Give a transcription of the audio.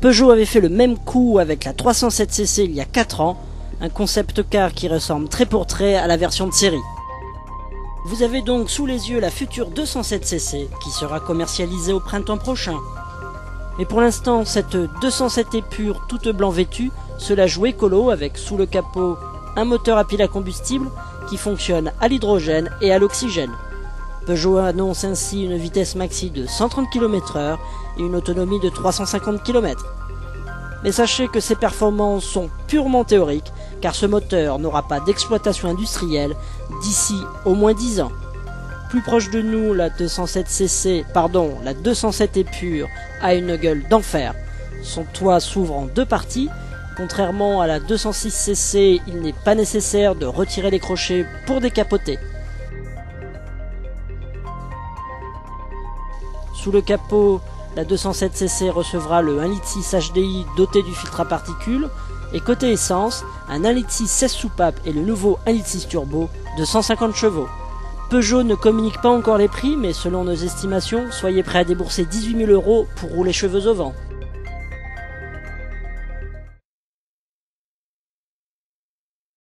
Peugeot avait fait le même coup avec la 307cc il y a 4 ans, un concept car qui ressemble trait pour trait à la version de série. Vous avez donc sous les yeux la future 207cc qui sera commercialisée au printemps prochain. Mais pour l'instant, cette 207 est pure, toute blanc vêtue, se la joue écolo avec sous le capot un moteur à pile à combustible qui fonctionne à l'hydrogène et à l'oxygène. Peugeot annonce ainsi une vitesse maxi de 130 km/h et une autonomie de 350 km. Mais sachez que ces performances sont purement théoriques, car ce moteur n'aura pas d'exploitation industrielle d'ici au moins 10 ans. Plus proche de nous, la 207 est pure, a une gueule d'enfer. Son toit s'ouvre en 2 parties. Contrairement à la 206cc, il n'est pas nécessaire de retirer les crochets pour décapoter. Sous le capot, la 207cc recevra le 1,6 litre HDI doté du filtre à particules, et côté essence, un 1,6 litre 16 soupapes et le nouveau 1,6 litre turbo de 150 chevaux. Peugeot ne communique pas encore les prix, mais selon nos estimations, soyez prêts à débourser 18 000 € pour rouler cheveux au vent.